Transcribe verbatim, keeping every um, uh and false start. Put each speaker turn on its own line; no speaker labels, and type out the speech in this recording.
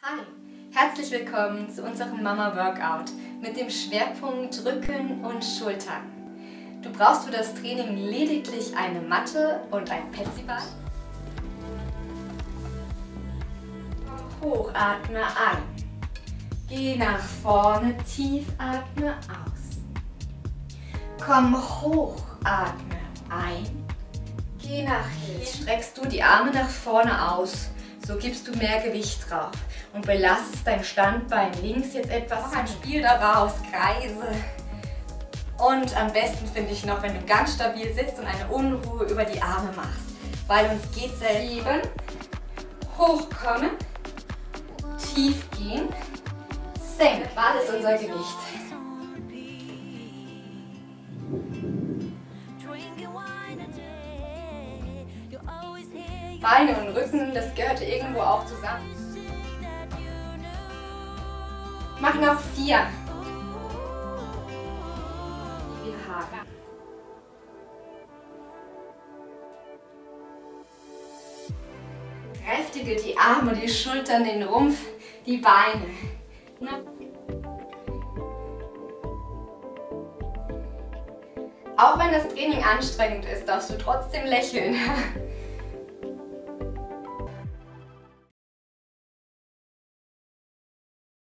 Hi, herzlich willkommen zu unserem Mama Workout mit dem Schwerpunkt Rücken und Schultern. Du brauchst für das Training lediglich eine Matte und ein Petsyball. Hoch, atme ein. Geh nach vorne, tief atme aus. Komm hoch, atme ein. Geh nach hinten. Jetzt streckst du die Arme nach vorne aus. So gibst du mehr Gewicht drauf und belastest dein Standbein links jetzt etwas. Mach ein Spiel daraus, Kreise. Und am besten finde ich noch, wenn du ganz stabil sitzt und eine Unruhe über die Arme machst. Weil uns geht es eben. Hochkommen, tief gehen, senken. Ball ist unser Gewicht. Beine und Rücken, das gehört irgendwo auch zusammen. Mach noch vier. Wir haben. Kräftige die Arme, die Schultern, den Rumpf, die Beine. Auch wenn das Training anstrengend ist, darfst du trotzdem lächeln.